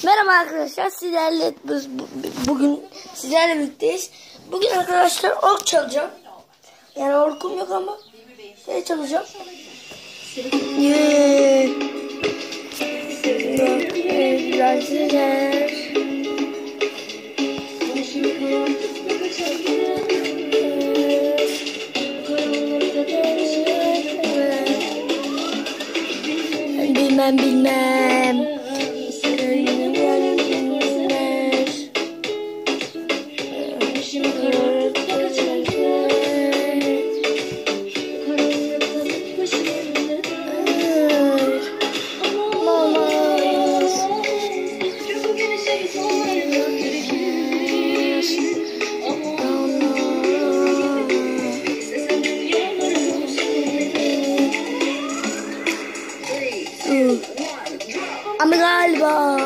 Merhaba arkadaşlar, sizlerle bugün sizlerle birlikteyiz. Bugün arkadaşlar ork çalacağım. Yani orkum yok ama çalacağım. Bilmem. Ama galiba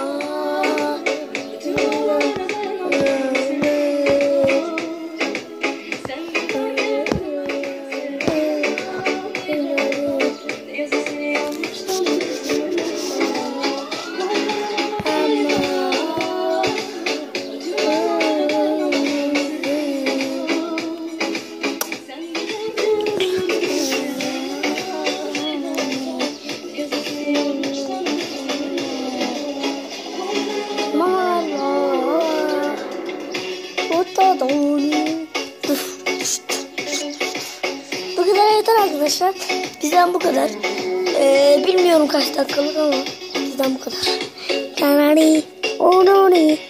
bu kadar yeter arkadaşlar. Bizden bu kadar. Bilmiyorum kaç dakikalık ama bizden bu kadar.